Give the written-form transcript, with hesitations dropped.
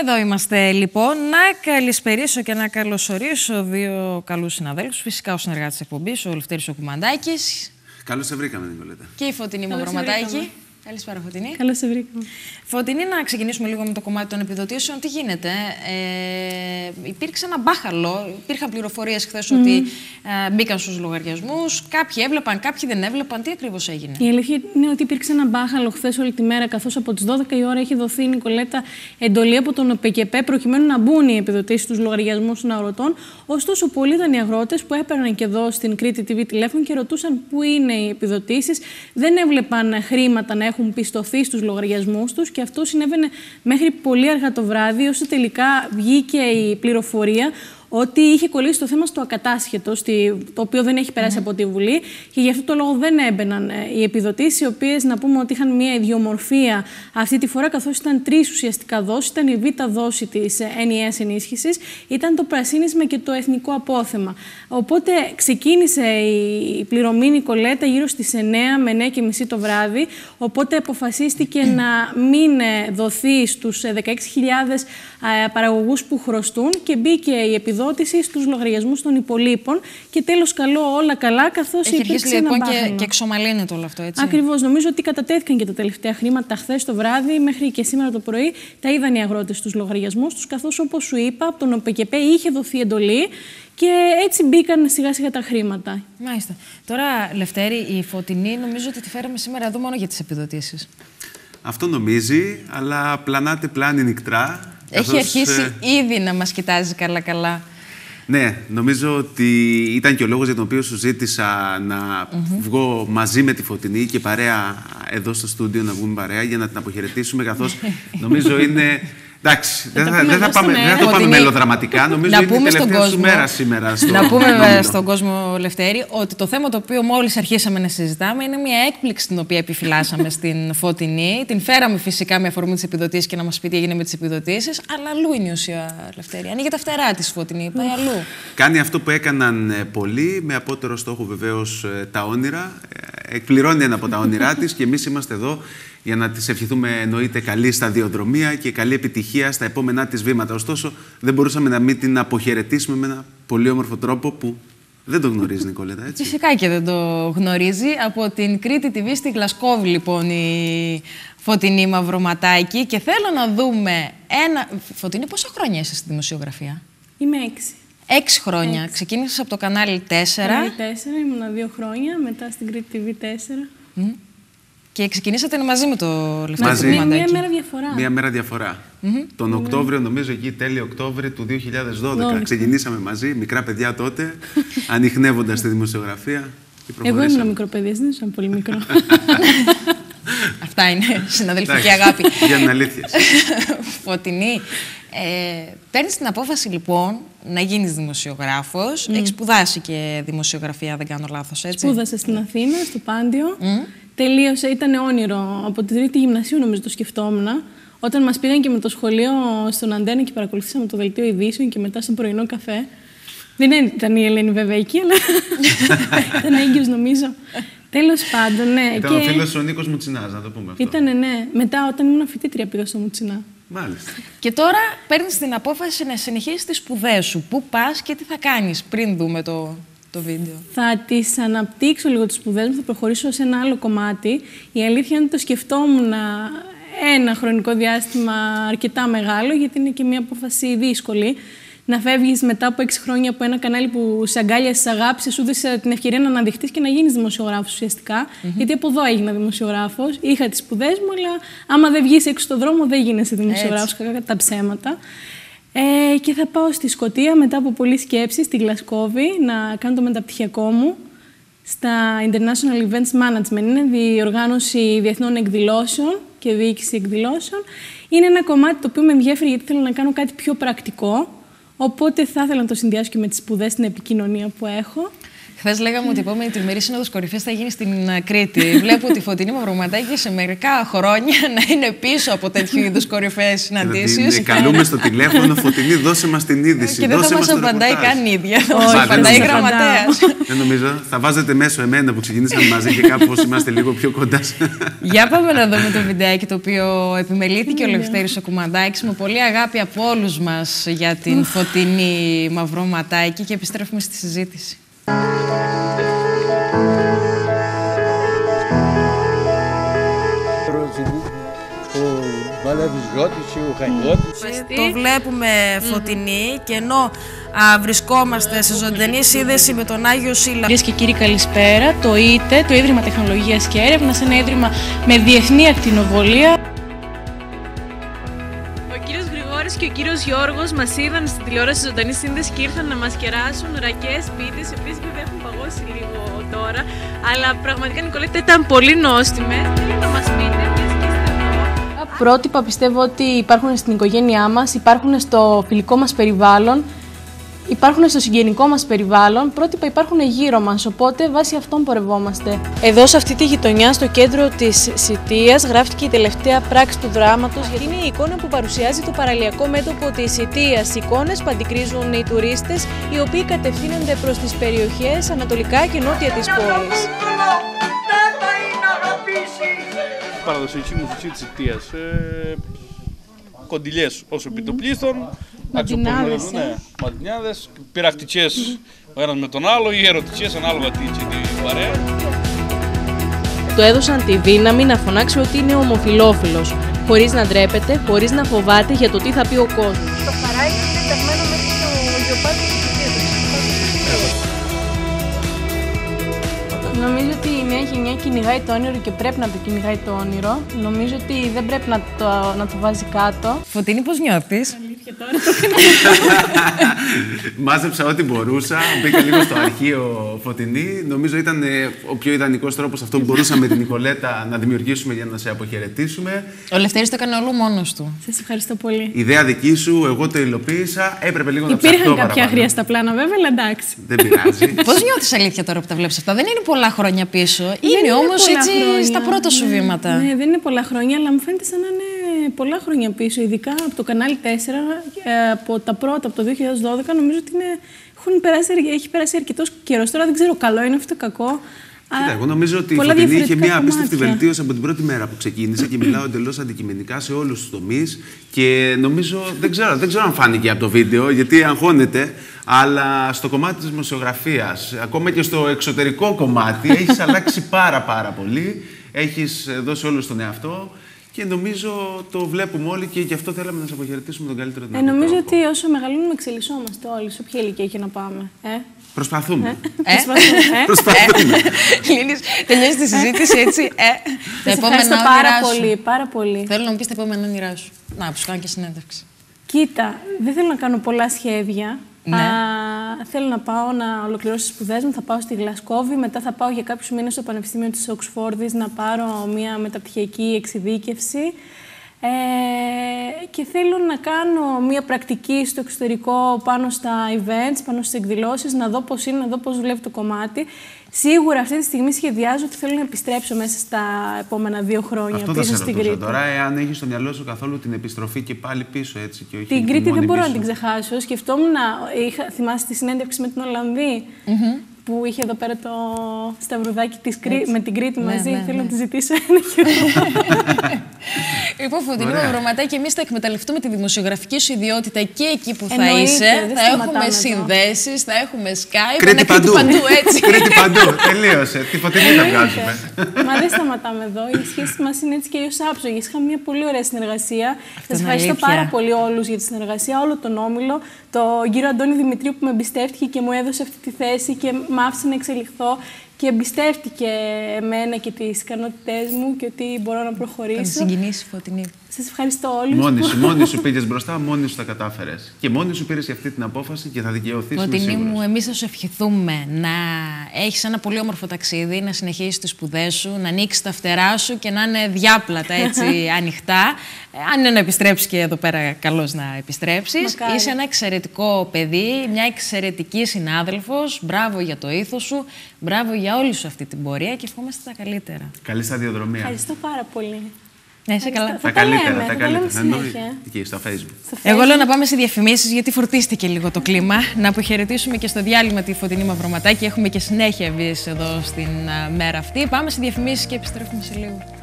Εδώ είμαστε λοιπόν. Να καλησπερίσω και να καλωσορίσω δύο καλούς συναδέλφους. Φυσικά ο συνεργάτης της εκπομπής, ο Λευτέρης ο Κουμαντάκης. Καλώς σε βρήκαμε, Νικολέτα. Και η Φωτεινή Μαυροματάκη. Καλησπέρα, Φωτεινή. Καλώς σε βρήκαμε. Φωτεινή, να ξεκινήσουμε λίγο με το κομμάτι των επιδοτήσεων. Τι γίνεται? Υπήρξε ένα μπάχαλο. Υπήρχαν πληροφορίες χθες ότι μπήκαν στους λογαριασμούς. Κάποιοι έβλεπαν, κάποιοι δεν έβλεπαν. Τι ακριβώς έγινε? Η αλήθεια είναι ότι υπήρξε ένα μπάχαλο χθες όλη τη μέρα, καθώς από τις 12 η ώρα έχει δοθεί, Νικολέτα, εντολή από τον ΟΠΕΚΕΠΕ προκειμένου να μπουν οι επιδοτήσεις στους λογαριασμούς των αγροτών. Ωστόσο, πολλοί ήταν οι αγρότες που έπαιρναν και εδώ στην Κρήτη TV τηλέφωνο και ρωτούσαν πού είναι οι επιδοτήσεις. Δεν έβλεπαν χρήματα να έχουν πιστωθεί στους λογαριασμούς τους και αυτό συνέβαινε μέχρι πολύ αργά το βράδυ, ώστε τελικά βγήκε η πληροφορία ότι είχε κολλήσει το θέμα στο ακατάσχετο, το οποίο δεν έχει περάσει από τη Βουλή και γι' αυτό το λόγο δεν έμπαιναν οι επιδοτήσεις, οι οποίες να πούμε ότι είχαν μια ιδιομορφία αυτή τη φορά, καθώς ήταν τρεις ουσιαστικά δόσεις. Ήταν η β' δόση της ενιαίας ενίσχυσης, ήταν το πρασίνισμα και το εθνικό απόθεμα. Οπότε ξεκίνησε η πληρωμή, Νικολέτα, γύρω στις 9 με 9:30 το βράδυ, οπότε αποφασίστηκε να μην δοθεί στους 16.000 παραγωγούς που χρωστούν και μπήκε η επιδότηση στους λογαριασμούς των υπολείπων. Και τέλος, καλό, όλα καλά, καθώς υπήρξε ένα μπάχαλο. Και εξομαλύνεται όλο αυτό, έτσι. Ακριβώς. Νομίζω ότι κατατέθηκαν και τα τελευταία χρήματα χθες το βράδυ μέχρι και σήμερα το πρωί. Τα είδαν οι αγρότες στους λογαριασμούς τους, καθώς, όπως σου είπα, από τον ΟΠΕΚΕΠΕ είχε δοθεί εντολή και έτσι μπήκαν σιγά-σιγά τα χρήματα. Μάλιστα. Τώρα, Λευτέρη, η Φωτεινή νομίζω ότι τη φέραμε σήμερα εδώ μόνο για τις επιδοτήσεις. Αυτό νομίζει, αλλά πλανάται πλάνη νικτρά. Έχει αρχίσει ήδη να μας κοιτάζει καλά-καλά. Ναι, νομίζω ότι ήταν και ο λόγος για τον οποίο σου ζήτησα να βγω μαζί με τη Φωτεινή και παρέα εδώ στο στούντιο, να βγούμε παρέα για να την αποχαιρετήσουμε, καθώς νομίζω είναι... Εντάξει, δεν θα το πάμε μελοδραματικά. Νομίζω ότι είναι η τελευταία σου μέρα σήμερα. Να πούμε στον κόσμο, Λευτέρη, ότι το θέμα το οποίο μόλις αρχίσαμε να συζητάμε είναι μια έκπληξη την οποία επιφυλάσσαμε στην Φωτεινή. Την φέραμε φυσικά με αφορμή τις επιδοτήσεις και να μας πει τι έγινε με τις επιδοτήσεις. Αλλά αλλού είναι η ουσία, Λευτέρη. Ανοίγει τα φτερά της Φωτεινή, πάει αλλού. Κάνει αυτό που έκαναν πολλοί, με απότερο στόχο βεβαίως τα όνειρα. Εκπληρώνει ένα από τα όνειρά της και εμείς είμαστε εδώ για να της ευχηθούμε, εννοείται, καλή σταδιοδρομία και καλή επιτυχία στα επόμενά της βήματα. Ωστόσο, δεν μπορούσαμε να μην την αποχαιρετήσουμε με ένα πολύ όμορφο τρόπο που δεν το γνωρίζει, Νικολέτα, έτσι. Φυσικά και δεν το γνωρίζει. Από την Κρήτη TV στη Γλασκόβη, λοιπόν, η Φωτεινή Μαυροματάκη. Και θέλω να δούμε ένα... Φωτεινή, πόσα χρόνια είσαι στη δημοσιογραφία? Είμαι 6. 6 χρόνια. Ξεκίνησες από το κανάλι 4. Κανάλι 4, ήμουνα 2 χρόνια, μετά στην Κρήτη TV 4. Και ξεκινήσατε μαζί με το Λευτέρη Κουμαντάκη. Μία μέρα διαφορά. Μία μέρα διαφορά. Τον Οκτώβριο, νομίζω εκεί τέλειο Οκτώβριο του 2012. Ξεκινήσαμε μαζί, μικρά παιδιά τότε, ανιχνεύοντας τη δημοσιογραφία. Εγώ ήμουν μικρό παιδί, δεν ήσουν πολύ μικρό. Αυτά είναι συναδελφική αγάπη. Για την αλήθεια. Φωτεινή, παίρνεις την απόφαση λοιπόν να γίνεις δημοσιογράφος. Έχεις σπουδάσει και δημοσιογραφία, δεν κάνω λάθος, έτσι? Σπούδασα στην Αθήνα, στο Πάντιο. Τελείωσε, ήταν όνειρο. Από τη τρίτη γυμνασίου νομίζω το σκεφτόμουν. Όταν μας πήγαν και με το σχολείο στον Αντένα και παρακολουθήσαμε το δελτίο ειδήσεων και μετά στον πρωινό καφέ. Δεν ήταν η Ελένη βέβαια εκεί, αλλά ήταν έγκυος νομίζω. Τέλος πάντων, ναι. Ήταν ο φίλος ο Νίκος Μουτσινάς, να το πούμε αυτό. Ήτανε, ναι. Μετά, όταν ήμουν φοιτήτρια, πήγα στο Μουτσινά. Μάλιστα. Και τώρα παίρνεις την απόφαση να συνεχίσεις τις σπουδές σου. Πού πας και τι θα κάνεις πριν δούμε το βίντεο? Θα τις αναπτύξω λίγο τις σπουδές μου, θα προχωρήσω σε ένα άλλο κομμάτι. Η αλήθεια είναι ότι το σκεφτόμουν ένα χρονικό διάστημα αρκετά μεγάλο, γιατί είναι και μια απόφαση δύσκολη. Να φεύγεις μετά από 6 χρόνια από ένα κανάλι που σε αγκάλιασε, σε αγάπησε, σου έδωσε την ευκαιρία να αναδειχθείς και να γίνεις δημοσιογράφος ουσιαστικά. Γιατί από εδώ έγινα δημοσιογράφος. Είχα τις σπουδές μου, αλλά άμα δεν βγεις έξω στον δρόμο, δεν γίνεσαι δημοσιογράφος, κατά τα ψέματα. Και θα πάω στη Σκωτία μετά από πολλή σκέψη, στη Γλασκόβη, να κάνω το μεταπτυχιακό μου στα International Events Management. Είναι διοργάνωση διεθνών εκδηλώσεων και διοίκηση εκδηλώσεων. Είναι ένα κομμάτι το οποίο με ενδιαφέρει γιατί θέλω να κάνω κάτι πιο πρακτικό. Οπότε θα ήθελα να το συνδυάσω και με τις σπουδές στην επικοινωνία που έχω. Χθες λέγαμε ότι η επόμενη τριμερή σύνοδος κορυφής θα γίνει στην Κρήτη. Βλέπω ότι η Φωτεινή Μαυροματάκη σε μερικά χρόνια να είναι πίσω από τέτοιου είδους κορυφαίες συναντήσεις. Καλούμε στο τηλέφωνο, Φωτεινή, δώσε μας την είδηση. Και δεν θα μας απαντάει καν ίδια. Όχι, απαντάει γραμματέας. Δεν νομίζω. Θα βάζετε μέσω εμένα που ξεκινήσαμε μαζί και κάπως είμαστε λίγο πιο κοντά. Για πάμε να δούμε το βιντεάκι το οποίο επιμελήθηκε ο Λευτέρης ο Κουμαντάκης με πολύ αγάπη από όλους μας για την Φωτεινή Μαυροματάκη και επιστρέφουμε στη συζήτηση. Το βλέπουμε Φωτεινή και ενώ βρισκόμαστε σε ζωντανή σύνδεση με τον Άγιο Σύλλα. Κυρίες και κύριοι, καλησπέρα. Το ΙΤΕ, το Ίδρυμα Τεχνολογίας και Έρευνας, ένα ίδρυμα με διεθνή ακτινοβολία. Ο κύριος Γρηγόρης και ο κύριος Γιώργος μας είδαν στην τηλεόραση ζωντανή σύνδεση και ήρθαν να μας κεράσουν ρακές, πίτες. Επίσης, βέβαια, έχουν παγώσει λίγο τώρα. Αλλά πραγματικά, Νικολέτα, ήταν πολύ νόστιμες. Θέλω να μας πείτε. Πρότυπα πιστεύω ότι υπάρχουν στην οικογένειά μας, υπάρχουν στο φιλικό μας περιβάλλον, υπάρχουν στο συγγενικό μας περιβάλλον, πρότυπα υπάρχουν γύρω μας, οπότε βάσει αυτών πορευόμαστε. Εδώ σε αυτή τη γειτονιά, στο κέντρο της Σιτίας, γράφτηκε η τελευταία πράξη του δράματος, γιατί είναι η εικόνα που παρουσιάζει το παραλιακό μέτωπο της Σιτίας. Εικόνες που αντικρίζουν οι τουρίστες, οι οποίοι κατευθύνονται προς τις περιοχές ανατολικά και νότια της πόλης. Παραδοσιακή μουσική της Σιτίας. Κοντιλιές ως επιτοπλίστων, μαντινιάδες, πειραχτικές ο ένας με τον άλλο ή ερωτικές ανάλογα την παρέα. Το έδωσαν τη δύναμη να φωνάξει ότι είναι ομοφυλόφιλος, χωρίς να ντρέπεται, χωρίς να φοβάται για το τι θα πει ο κόσμος. Το χαράκι είναι ταγμένο μέσα στο γεωπάτι της Σιτίας. Νομίζω ότι η νέα γενιά κυνηγάει το όνειρο και πρέπει να το κυνηγάει το όνειρο. Νομίζω ότι δεν πρέπει να το βάζει κάτω. Φωτεινή, πώς νιώθεις? Αλήθεια, τώρα Μάζεψα ό,τι μπορούσα. Μπήκα λίγο στο αρχείο Φωτεινή. Νομίζω ήταν ο πιο ιδανικός τρόπος αυτό που μπορούσαμε με την Νικολέτα να δημιουργήσουμε για να σε αποχαιρετήσουμε. Ο Λευτέρης το έκανε όλο μόνος του. Σας ευχαριστώ πολύ. Ιδέα δική σου, εγώ το υλοποίησα. Έπρεπε λίγο να ψαχτώ παραπάνω. Υπήρχαν κάποια αχρίαστα πλάνα, βέβαια, αλλά εντάξει. Δεν πειράζει. Πώς νιώθεις αλήθεια τώρα που τα βλέπεις αυτά? Δεν είναι πολλά χρόνια πίσω. Είναι όμως έτσι χρόνια. Στα πρώτα σου βήματα. Ναι, δεν είναι πολλά χρόνια, αλλά μου φαίνεται σαν να είναι πολλά χρόνια πίσω. Ειδικά από το κανάλι 4, από τα πρώτα, από το 2012, νομίζω ότι έχει περάσει αρκετός καιρός. Τώρα δεν ξέρω, καλό είναι αυτό κακό. Κοίτα, εγώ νομίζω ότι η Φωτεινή είχε μια απίστευτη βελτίωση από την πρώτη μέρα που ξεκίνησε και μιλάω εντελώς αντικειμενικά σε όλους τους τομείς. Και νομίζω, δεν ξέρω αν φάνηκε από το βίντεο, γιατί αγχώνεται, αλλά στο κομμάτι της δημοσιογραφίας, ακόμα και στο εξωτερικό κομμάτι, έχεις αλλάξει πάρα πολύ. Έχεις δώσει όλους τον εαυτό. Και νομίζω το βλέπουμε όλοι και γι' αυτό θέλαμε να σας αποχαιρετήσουμε τον καλύτερο δυνατό τρόπο. Νομίζω ότι όσο μεγαλώνουμε, εξελισσόμαστε όλοι, σε όποια ηλικία και να πάμε. Προσπαθούμε. Προσπαθούμε. Λίνης, τελειώσει τη συζήτηση έτσι. Τα επόμενα πάρα πολύ. Θέλω να μου πεις τα επόμενα όνειρά σου. Να, που σου κάνω και συνέντευξη. Κοίτα, δεν θέλω να κάνω πολλά σχέδια. Ναι. Θέλω να πάω να ολοκληρώσω τις σπουδές μου, θα πάω στη Γλασκόβη, μετά θα πάω για κάποιους μήνες στο Πανεπιστήμιο της Οξφόρδης να πάρω μια μεταπτυχιακή εξειδίκευση και θέλω να κάνω μια πρακτική στο εξωτερικό πάνω στα events, πάνω στις εκδηλώσεις, να δω πώς είναι, να δω πώς δουλεύει το κομμάτι. Σίγουρα αυτή τη στιγμή σχεδιάζω ότι θέλω να επιστρέψω μέσα στα επόμενα 2 χρόνια αυτό πίσω στην Κρήτη. Τώρα, εάν έχεις στο μυαλό σου καθόλου την επιστροφή και πάλι πίσω, έτσι. Και όχι την Κρήτη δεν μπορώ πίσω. να την ξεχάσω. Σκεφτόμουν θυμάσαι τη συνέντευξη με την Ολλανδή. Που είχε εδώ πέρα το σταυρουδάκι με την Κρήτη μαζί. Θέλω να τη ζητήσω ένα χειρό. Λοιπόν, Φωτεινή Μαυροματάκη, εμείς θα εκμεταλλευτούμε τη δημοσιογραφική σου ιδιότητα και εκεί που θα είσαι. Θα έχουμε συνδέσεις, θα έχουμε Skype. Κρήτη παντού. Έτσι. Κρήτη παντού. Τελείωσε. Τη Φωτεινή θα βγάζουμε. Μα δεν σταματάμε εδώ. Η σχέση μας είναι έτσι και ως άψογη. Είχαμε μια πολύ ωραία συνεργασία. Σας ευχαριστώ πάρα πολύ όλους για τη συνεργασία, όλο τον όμιλο. Τον κύριο Αντώνη Δημητρίου που με εμπιστεύτηκε και μου έδωσε αυτή τη θέση και μ' άφησε να εξελιχθώ και εμπιστεύτηκε εμένα και τις ικανότητές μου και ότι μπορώ να προχωρήσω. Θα συγκινήσει, Φωτεινή. Σας ευχαριστώ όλους. Μόνη σου πήγες μπροστά, μόνη σου τα κατάφερες. Και μόνη σου πήρες αυτή την απόφαση και θα δικαιωθείς. Φωτεινή μου, εμείς θα σου ευχηθούμε να έχεις ένα πολύ όμορφο ταξίδι, να συνεχίσεις τις σπουδές σου, να ανοίξεις τα φτερά σου και να είναι διάπλατα έτσι ανοιχτά. Αν είναι να επιστρέψεις και εδώ πέρα, καλώς να επιστρέψεις. Μακάρι. Είσαι ένα εξαιρετικό παιδί, μια εξαιρετική συνάδελφος. Μπράβο για το ήθος σου, μπράβο για όλη σου αυτή την πορεία και ευχόμαστε τα καλύτερα. Καλή σταδιοδρομία. Ευχαριστώ πάρα πολύ. Να είσαι καλά. Τα καλύτερα, τα λέμε καλύτερα. συνέχεια. Εκεί στο Facebook. Εγώ λέω να πάμε σε διαφημίσεις, γιατί φορτίστηκε λίγο το κλίμα. Να αποχαιρετήσουμε και στο διάλειμμα τη Φωτεινή Μαυροματάκη. Έχουμε και συνέχεια εμείς εδώ στην μέρα αυτή. Πάμε σε διαφημίσεις και επιστρέφουμε σε λίγο.